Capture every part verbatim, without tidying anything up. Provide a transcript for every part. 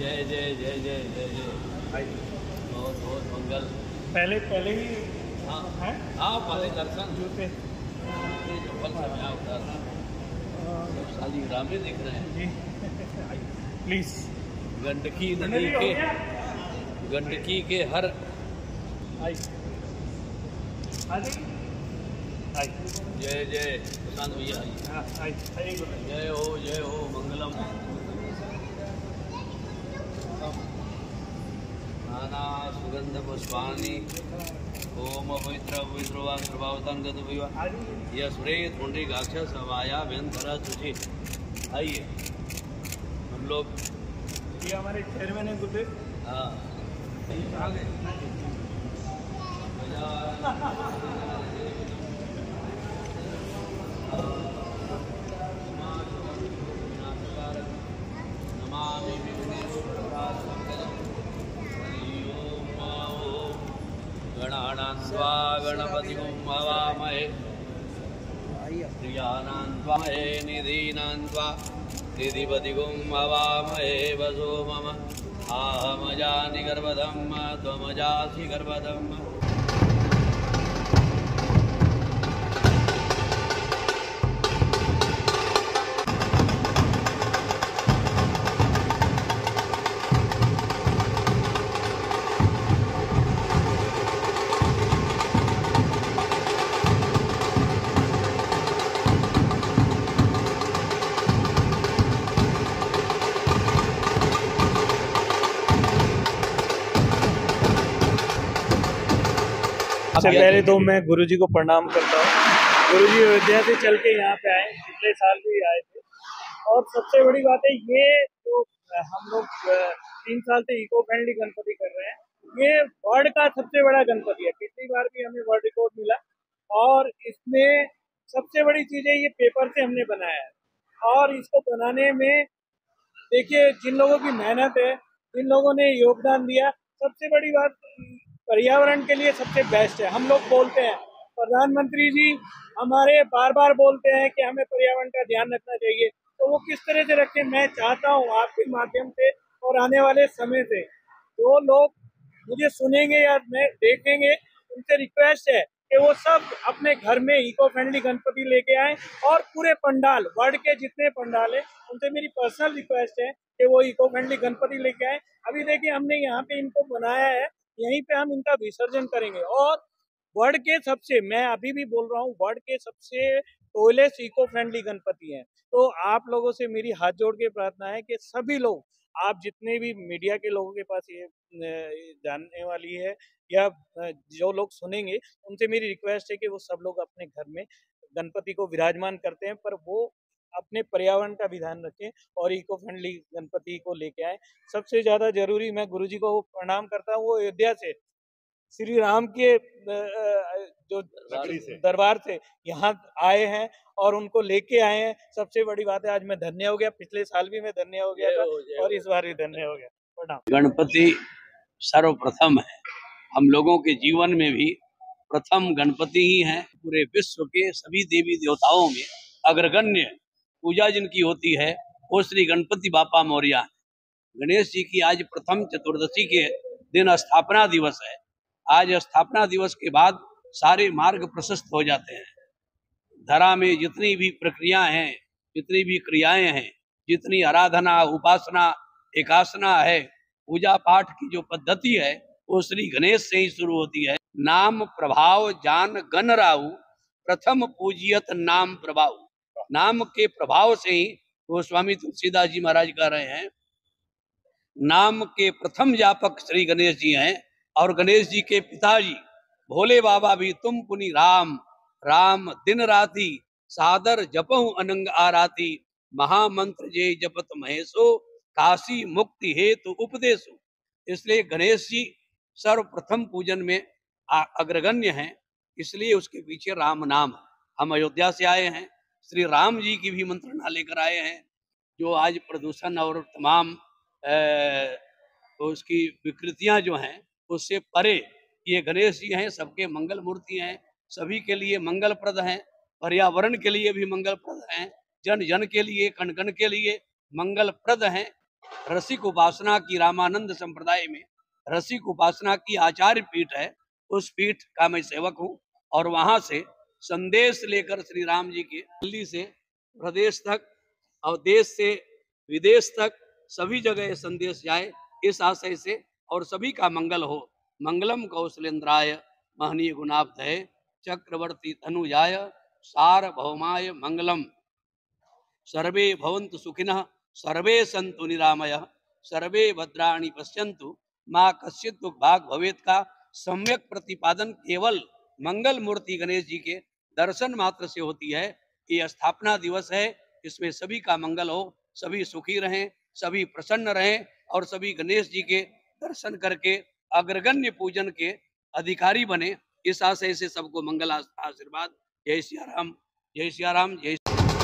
जय जय जय जय जय जय बहुत बहुत मंगल। पहले पहले ही हाँ है हाँ पहले दर्शन जूते ये जो फल सब यहाँ उतार सब साली रामे दिख रहे हैं जी प्लीज। गंडकी नदी के गंडकी के हर आई आई आई जय जय प्रशांत भैया आइए। हाँ आई आई जय हो जय हो मंगलम। नाना सुगंध पुष्पाणि ओम पवित्र पवित्र वा सर्वावतान गत विवा यस्रे थुंडी गाक्षा सवाया व्यंतरा तुझे। आइए हम लोग ये हमारे चेयरमैन है गुड्डे। हाँ आ गए। नमामि गणानां स्वा गणपतिं हवामहे प्रियाणां त्वामहे निधीनां त्वा निधिपतिं हवामहे वसो मम अहमजानि गर्भधं त्वमजासि गर्भधम्। सबसे पहले तो मैं गुरुजी को प्रणाम करता हूँ। गुरुजी अयोध्या से चल के यहाँ पे आए, पिछले साल भी आए थे। और सबसे बड़ी बात है ये जो हम लोग तीन साल से इको फ्रेंडली गणपति कर रहे हैं, ये वर्ल्ड का सबसे बड़ा गणपति है। पिछली बार भी हमें वर्ल्ड रिकॉर्ड मिला और इसमें सबसे बड़ी चीज़ है ये पेपर से हमने बनाया है। और इसको बनाने में देखिए जिन लोगों की मेहनत है, जिन लोगों ने योगदान दिया, सबसे बड़ी बात पर्यावरण के लिए सबसे बेस्ट है। हम लोग बोलते हैं, प्रधानमंत्री जी हमारे बार बार बोलते हैं कि हमें पर्यावरण का ध्यान रखना चाहिए, तो वो किस तरह से रखें। मैं चाहता हूँ आपके माध्यम से और आने वाले समय से जो लोग मुझे सुनेंगे या मैं देखेंगे, उनसे रिक्वेस्ट है कि वो सब अपने घर में इको फ्रेंडली गणपति लेके आए और पूरे पंडाल, वर्ल्ड के जितने पंडाल है उनसे मेरी पर्सनल रिक्वेस्ट है कि वो इको फ्रेंडली गणपति लेके आए। अभी देखिए हमने यहाँ पे इनको बनाया है, यहीं पे हम इनका विसर्जन करेंगे। और वर्ल्ड के सबसे, मैं अभी भी बोल रहा हूँ, वर्ल्ड के सबसे टॉयलेट इको फ्रेंडली गणपति हैं। तो आप लोगों से मेरी हाथ जोड़ के प्रार्थना है कि सभी लोग, आप जितने भी मीडिया के लोगों के पास ये जानने वाली है या जो लोग सुनेंगे, उनसे मेरी रिक्वेस्ट है कि वो सब लोग अपने घर में गणपति को विराजमान करते हैं, पर वो अपने पर्यावरण का भी ध्यान रखें और इको फ्रेंडली गणपति को लेके आए। सबसे ज्यादा जरूरी, मैं गुरुजी को प्रणाम करता हूँ, वो अयोध्या से श्री राम के जो दरबार से यहाँ आए हैं और उनको लेके आए हैं। सबसे बड़ी बात है, आज मैं धन्य हो गया। पिछले साल भी मैं धन्य हो गया था और इस बार भी धन्य हो गया। प्रणाम। गणपति सर्वप्रथम है, हम लोगों के जीवन में भी प्रथम गणपति ही है। पूरे विश्व के सभी देवी देवताओं में अग्रगण्य पूजा जिनकी होती है वो श्री गणपति बापा मौर्य है। गणेश जी की आज प्रथम चतुर्दशी के दिन स्थापना दिवस है। आज स्थापना दिवस के बाद सारे मार्ग प्रशस्त हो जाते हैं। धरा में जितनी भी प्रक्रिया हैं, जितनी भी क्रियाएं हैं, जितनी आराधना, उपासना, एकासना है, पूजा पाठ की जो पद्धति है वो श्री गणेश से ही शुरू होती है। नाम प्रभाव जान गण राहु, प्रथम पूजियत नाम प्रभाव। नाम के प्रभाव से ही वो स्वामी तुलसीदास जी महाराज कह रहे हैं, नाम के प्रथम जापक श्री गणेश जी हैं। और गणेश जी के पिताजी भोले बाबा भी तुम पुनि राम, राम दिन राति सादर जपहु अनंग आराती, महामंत्र जय जपत महेशो, काशी मुक्ति हेतु उपदेशो। इसलिए गणेश जी सर्वप्रथम पूजन में अग्रगण्य हैं, इसलिए उसके पीछे राम नाम। हम अयोध्या से आए हैं, श्री राम जी की भी मंत्रणा लेकर आए हैं, जो आज प्रदूषण और तमाम तो उसकी विकृतियां जो हैं उससे परे ये गणेश जी हैं। सबके मंगल मूर्ति हैं, सभी के लिए मंगलप्रद हैं, पर्यावरण के लिए भी मंगलप्रद हैं, जन जन के लिए, कण कण के लिए मंगलप्रद हैं। रसिक उपासना की रामानंद संप्रदाय में रसिक उपासना की आचार्य पीठ है, उस पीठ का मैं सेवक हूँ। और वहां से संदेश लेकर श्री राम जी के दिल्ली से प्रदेश तक और देश से विदेश तक सभी जगह ये संदेश जाए, इस आशय से, और सभी का मंगल हो। मंगलम कौशलेंद्राय महनीय गुणाब्धये चक्रवर्ती तनुजाय सार्वभौमाय मंगलम। सर्वे भवन्तु सुखिनः, सर्वे सन्तु निरामयः, सर्वे भद्राणि पश्यन्तु मां कश्चित् दुःख भाग भवेत् का सम्यक प्रतिपादन केवल मंगल मूर्ति गणेश जी के दर्शन मात्र से होती है। ये स्थापना दिवस है, इसमें सभी का मंगल हो, सभी सुखी रहें, सभी प्रसन्न रहें और सभी गणेश जी के दर्शन करके अग्रगण्य पूजन के अधिकारी बने। इस आशय से सबको मंगल आशीर्वाद। जय सिया राम, जय सिया राम, जय।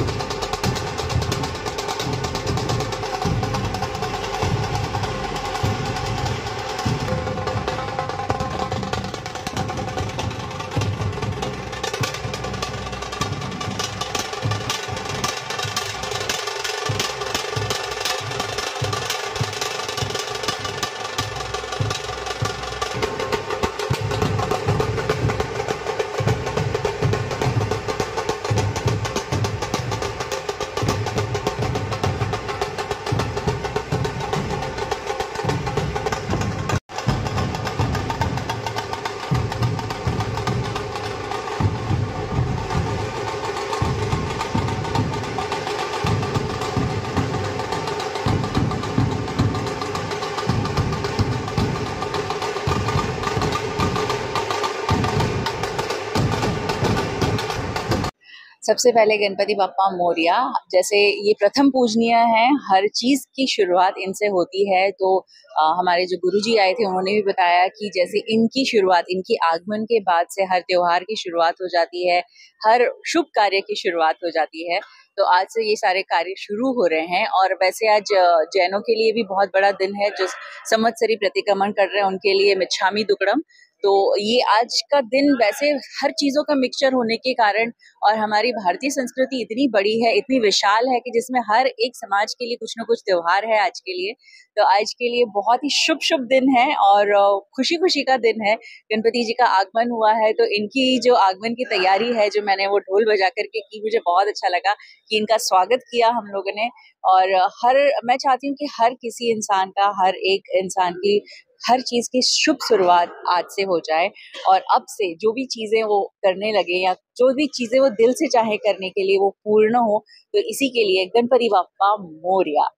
सबसे पहले गणपति बप्पा मोरिया। जैसे ये प्रथम पूजनीय हैं, हर चीज की शुरुआत इनसे होती है। तो आ, हमारे जो गुरुजी आए थे उन्होंने भी बताया कि जैसे इनकी शुरुआत, इनकी आगमन के बाद से हर त्योहार की शुरुआत हो जाती है, हर शुभ कार्य की शुरुआत हो जाती है। तो आज से ये सारे कार्य शुरू हो रहे हैं। और वैसे आज जैनों के लिए भी बहुत बड़ा दिन है, जो संवत्सरी प्रतिक्रमण कर रहे हैं उनके लिए मिच्छामी दुक्कड़म। तो ये आज का दिन वैसे हर चीजों का मिक्सचर होने के कारण, और हमारी भारतीय संस्कृति इतनी बड़ी है, इतनी विशाल है कि जिसमें हर एक समाज के लिए कुछ ना कुछ त्योहार है आज के लिए। तो आज के लिए बहुत ही शुभ शुभ दिन है और खुशी खुशी का दिन है। गणपति जी का आगमन हुआ है, तो इनकी जो आगमन की तैयारी है, जो मैंने वो ढोल बजा करके की, मुझे बहुत अच्छा लगा कि इनका स्वागत किया हम लोगों ने। और हर मैं चाहती हूँ कि हर किसी इंसान का, हर एक इंसान की हर चीज की शुभ शुरुआत आज से हो जाए, और अब से जो भी चीजें वो करने लगे या जो भी चीजें वो दिल से चाहे करने के लिए वो पूर्ण हो। तो इसी के लिए गणपति बप्पा मोरिया।